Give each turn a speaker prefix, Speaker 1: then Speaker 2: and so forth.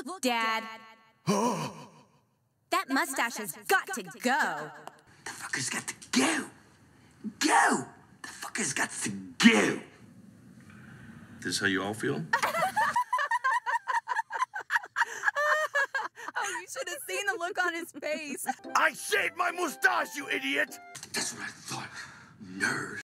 Speaker 1: Look, Dad. That mustache has got to go.
Speaker 2: The fucker's got to go. Go! The fucker's got to go.
Speaker 3: This how you all feel?
Speaker 1: Oh, you should have seen the look on his face.
Speaker 4: I shaved my mustache, you idiot!
Speaker 2: That's what I thought. Nerd.